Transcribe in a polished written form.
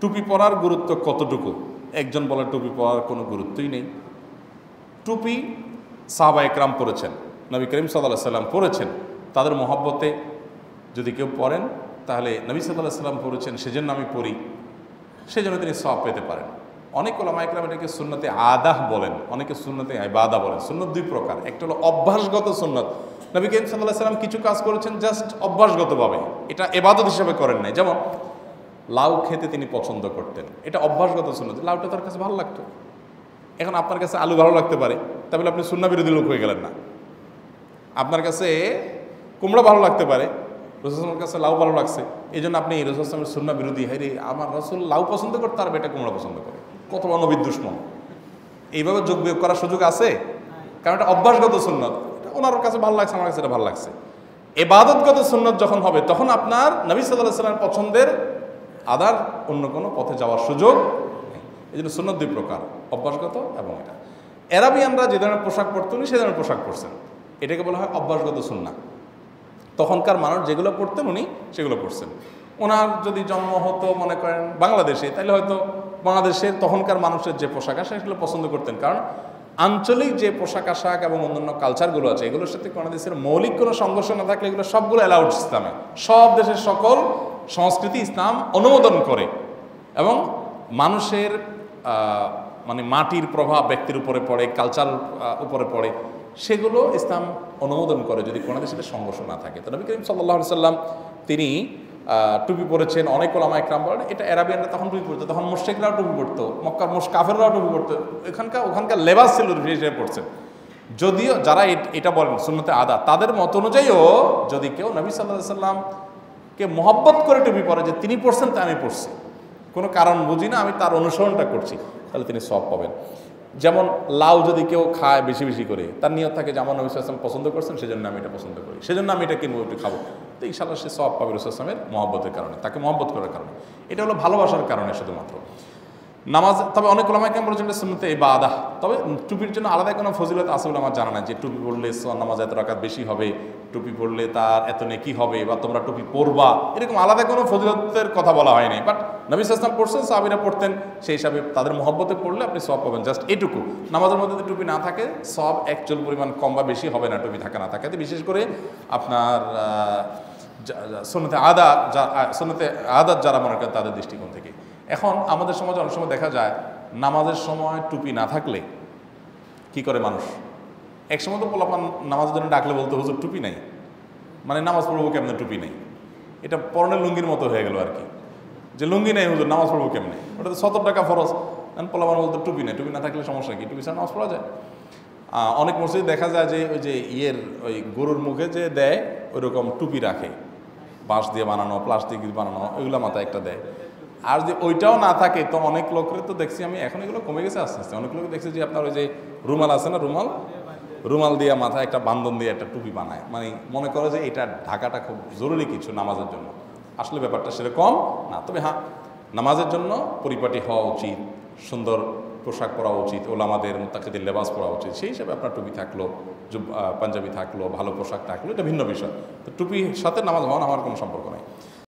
টুপি পরার গুরুত্ব কতটুকু? একজন বলে টুপি পরার কোনো গুরুত্বই নেই। টুপি সাহাবা একরাম পরেছেন, নবী করিম সাল্লাল্লাহু আলাইহি সাল্লাম পরেছেন, তাদের মহব্বতে যদি কেউ পরেন তাহলে নবী সাল্লাল্লাহু আলাইহি সাল্লাম পরেছেন সেজন্য আমি পড়ি, সেজন্য তিনি সওয়াব পেতে পারেন। অনেক ওলামা একরাম এটাকে সুন্নতে আদাহ বলেন, অনেকে সুন্নতে ইবাদা বলেন। সুন্নত দুই প্রকার, একটা হলো অভ্যাসগত সুন্নত। নবী করিম সাল্লাল্লাহু আলাইহি সাল্লাম কিছু কাজ করেছেন জাস্ট অভ্যাসগতভাবে, এটা ইবাদত হিসেবে করেন নাই। যেমন লাউ খেতে তিনি পছন্দ করতেন, এটা অভ্যাসগত সুন্নত, লাউটা তার কাছে ভালো লাগতো। এখন আপনার কাছে আলু ভালো লাগতে পারে, তাহলে আপনি সুন্নাহ বিরোধী লোক হয়ে গেলেন না। আপনার কাছে কুমড়া ভালো লাগতে পারে, রাসূলের কাছে লাউ ভালো লাগছে, এই জন্য আপনি রাসূলের সুন্নাহ বিরোধী। হ্যাঁ রে, আমার রাসূল লাউ পছন্দ করতে আর বেটা কুমড়া পছন্দ করে, কত বড় নবীর দুশমন। এইভাবে যোগ বিয়োগ করার সুযোগ আছে? কারণ এটা অভ্যাসগত সুন্নত, ওনার কাছে ভালো লাগছে, আমার কাছে এটা ভালো লাগছে। ইবাদতগত সুন্নত যখন হবে তখন আপনার নবী সাল্লাল্লাহু আলাইহি ওয়াসাল্লামের পছন্দের আদার অন্য কোনো পথে যাওয়ার সুযোগ নেই। এই জন্য সুন্নত দুই প্রকার, অভ্যাসগত এবং এটা। আরাবিয়ানরা যে ধরনের পোশাক পরতেন উনি সে ধরনের পোশাক পরছেন, এটাকে বলা হয় অভ্যাসগত সুন্নাহ। তখনকার মানুষ যেগুলো পড়তেন উনি সেগুলো পড়ছেন। ওনার যদি জন্ম হতো মনে করেন বাংলাদেশে, তাহলে হয়তো বাংলাদেশের তখনকার মানুষের যে পোশাক আশাক সেগুলো পছন্দ করতেন, কারণ আঞ্চলিক যে পোশাক আশাক এবং অন্যান্য কালচারগুলো আছে এগুলোর সাথে কোনো দেশের মৌলিক কোনো সংঘর্ষ না থাকলে এগুলো সবগুলো অ্যালাউড ইসলামে। সব দেশের সকল সংস্কৃতি ইসলাম অনুমোদন করে, এবং মানুষের মানে মাটির প্রভাব ব্যক্তির উপরে পড়ে, কালচার উপরে পড়ে, সেগুলো ইসলাম অনুমোদন করে যদি কোনো দেশের সংঘর্ষ না থাকে। তো নবী করিম সাল্লাল্লাহু আলাইহি সাল্লাম তিনি টুপি পরেছেন। অনেক ওলামা একরাম বলেন এটা আরাবিয়ানরা তখন টুপি পরতো, তখন মুশরিকরাও টুপি পরতো, মক্কার কাফেররাও টুপি পরতো, ওখানকার লেবাস ছিল হিসেবে পড়ছেন। যদিও যারা এটা বলেন সুন্নতে আদা, তাদের মত অনুযায়ীও যদি কেউ নবী সাল্লাল্লাহু আলাইহি সাল্লামকে মহব্বত করে টুপি পরে, যে তিনি পড়ছেন তাই আমি পড়ছি, কোনো কারণ বুঝি না, আমি তার অনুসরণটা করছি, তাহলে তিনি সওয়াব পাবেন। যেমন লাউ যদি কেউ খায় বেশি বেশি করে, তার নিয়ত থাকে যে আমার নবী সাল্লাল্লাহু আলাইহি ওয়াসাল্লাম পছন্দ করছেন সেজন্য আমি এটা পছন্দ করি, সেজন্য আমি এটা কিনবো, একটু খাবো, তো ইনশাআল্লাহ সে সওয়াব পাবে রাসূল সাল্লাল্লাহু আলাইহি ওয়াসাল্লামের মহব্বতের কারণে, তাকে মহব্বত করার কারণে। এটা হলো ভালোবাসার কারণে শুধুমাত্র। নামাজ, তবে অনেক ওলামা কেমন বলেছেন সুন্নতে ইবাদাহ, তবে টুপির জন্য আলাদা কোনো ফজিলত আছে বলে আমার জানা নাই, যে টুপি পড়লে নামাজ এত রাকাত বেশি হবে, টুপি পড়লে তার এত নেকি হবে, বা তোমরা টুপি পরবা, এরকম আলাদা কোনো ফজিলতের কথা বলা হয়নি। বাট নবী সাল্লাল্লাহু আলাইহি ওয়াসাল্লাম পড়ছেন, সাহাবীরা পড়তেন, সেই হিসাবে তাদের মহব্বতে পড়লে আপনি সওয়াব পাবেন। জাস্ট এইটুকু, নামাজের মধ্যে যদি টুপি না থাকে সওয়াব একচুল পরিমাণ কম বা বেশি হবে না টুপি থাকে না থাকাতে, বিশেষ করে আপনার সুন্নতে আদাত যারা মনে করেন তাদের দৃষ্টিকোণ থেকে। এখন আমাদের সমাজে অনেক সময় দেখা যায় নামাজের সময় টুপি না থাকলে কি করে মানুষ, একসময় তো পোলাপান নামাজের জন্য ডাকলে বলতে হুজুর টুপি নাই, মানে নামাজ পড়বো কেমনে টুপি নেই, এটা পরনের লুঙ্গির মতো হয়ে গেল আর কি, যে লুঙ্গি নেই হুজুর নামাজ পড়বো কেমনে, ওটা তো 70 টাকা ফরজ। পোলাপান বলতো টুপি নেই, টুপি না থাকলে সমস্যা কি, টুপি ছাড়া নামাজ পড়া যায়। অনেক মসজিদে দেখা যায় যে ওই যে ওই গরুর মুখে যে দেয় ওইরকম টুপি রাখে, বাঁশ দিয়ে বানানো, প্লাস্টিক দিয়ে বানানো, ওইগুলো মাথায় একটা দেয়। আর যদি ওইটাও না থাকে তো অনেক লোকের তো দেখছি আমি, এখন এগুলো কমে গেছে আস্তে আস্তে, অনেক লোক দেখছি যে আপনার ওই যে রুমাল আছে না, রুমাল দিয়ে মাথায় একটা বান্ধন দিয়ে একটা টুপি বানায়, মানে মনে করে যে এটা ঢাকাটা খুব জরুরি কিছু নামাজের জন্য। আসলে ব্যাপারটা সেরকম না। তবে হ্যাঁ, নামাজের জন্য পরিপাটি হওয়া উচিত, সুন্দর পোশাক পরা উচিত, ওলামাদের মুত্তাকিদের লেবাস পরা উচিত, সেই হিসাবে আপনার টুপি থাকলো, পাঞ্জাবি থাকলো, ভালো পোশাক থাকলো, এটা ভিন্ন বিষয়। তো টুপির সাথে নামাজ হওয়া আমার কোনো সম্পর্ক নেই।